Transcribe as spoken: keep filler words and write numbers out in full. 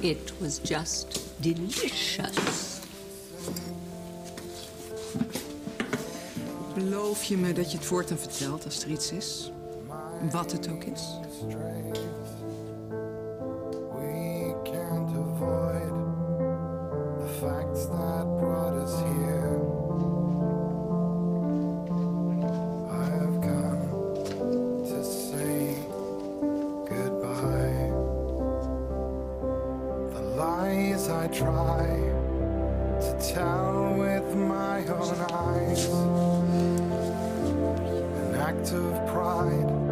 It was just delicious. Beloof je me dat je het voortaan vertelt als er iets is? Wat het ook is? We can't avoid the facts that brought us here. I've come to say goodbye. The lies I try to tell with my own eyes. An act of pride.